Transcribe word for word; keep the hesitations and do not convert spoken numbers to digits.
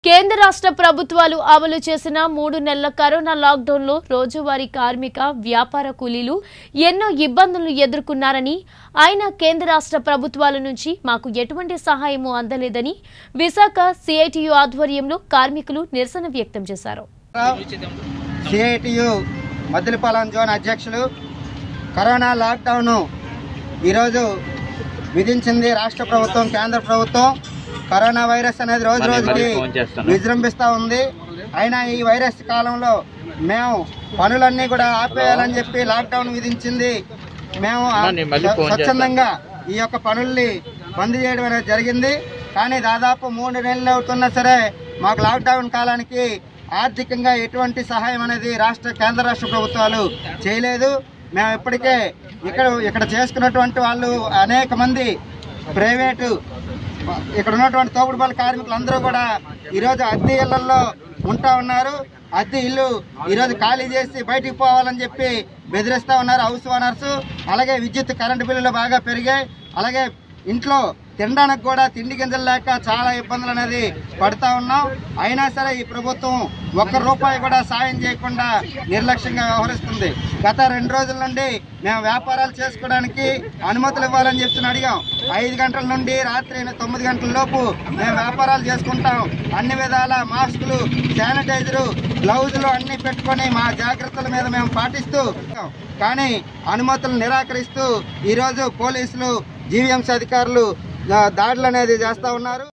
కేంద్ర రాష్ట్ర ప్రభుత్వాలు అమలు చేసిన మూడు నెలల కరోనా లాక్డౌన్లో రోజువారీ కార్మిక వ్యాపార కూలీలు ఎన్నో ఇబ్బందులు ఎదుర్కొన్నారని అయినా కేంద్ర రాష్ట్ర ప్రభుత్వాల నుంచి మాకు ఎటువంటి సహాయము అందలేదని విశాఖ సిఐటియు ఆధ్వర్యంలో కార్మికులు నిరసన వ్యక్తం చేశారు. సిఐటియు మద్దిలపాలెం జోన్ అధ్యక్షులు కరోనా లాక్డౌన్ ఈరోజు విధించింది రాష్ట్ర ప్రభుత్వం, కేంద్ర ప్రభుత్వం. కరోనా వైరస్ అనేది రోజు రోజుకి విజృంభిస్తూ ఉంది. అయినా ఈ వైరస్ కాలంలో మేము పనులన్నీ కూడా ఆపేయాలని చెప్పి లాక్డౌన్ విధించింది. మేము స్వచ్ఛందంగా ఈ యొక్క పనుల్ని బంద్ చేయడం అనేది జరిగింది. కానీ దాదాపు మూడు నెలలు అవుతున్నా సరే మాకు లాక్డౌన్ కాలానికి ఆర్థికంగా ఎటువంటి సహాయం అనేది రాష్ట్ర కేంద్ర రాష్ట్ర ప్రభుత్వాలు చేయలేదు. మేము ఇప్పటికే ఇక్కడ ఇక్కడ చేసుకున్నటువంటి వాళ్ళు అనేక మంది ప్రైవేటు ఇక్కడ ఉన్నటువంటి తోపుడుపల్లి కార్మికులు అందరూ కూడా ఈరోజు అద్దె ఇళ్లలో ఉంటా ఉన్నారు. అద్దె ఇల్లు ఈరోజు ఖాళీ చేసి బయటికి పోవాలని చెప్పి బెదిరిస్తూ ఉన్నారు హౌస్ ఓనర్స్. అలాగే విద్యుత్ కరెంటు బిల్లులు బాగా పెరిగాయి. అలాగే ఇంట్లో తినడానికి కూడా తిండి గింజలు లేక చాలా ఇబ్బందులు అనేది పడుతూ ఉన్నాం. అయినా సరే ఈ ప్రభుత్వం ఒక్క రూపాయి కూడా సాయం చేయకుండా నిర్లక్ష్యంగా వ్యవహరిస్తుంది. గత రెండు రోజుల నుండి మేము వ్యాపారాలు చేసుకోవడానికి అనుమతులు ఇవ్వాలని చెప్పి అడిగాం. ఐదు గంటల నుండి రాత్రి తొమ్మిది గంటల లోపు మేము వ్యాపారాలు చేసుకుంటాం. అన్ని విధాల మాస్కులు, శానిటైజరు, గ్లౌజులు అన్ని పెట్టుకొని మా జాగ్రత్తల మీద మేము పాటిస్తూ కానీ అనుమతులు నిరాకరిస్తూ ఈరోజు పోలీసులు, జీవీఎంసీ అధికారులు దాడులు అనేది చేస్తూ ఉన్నారు.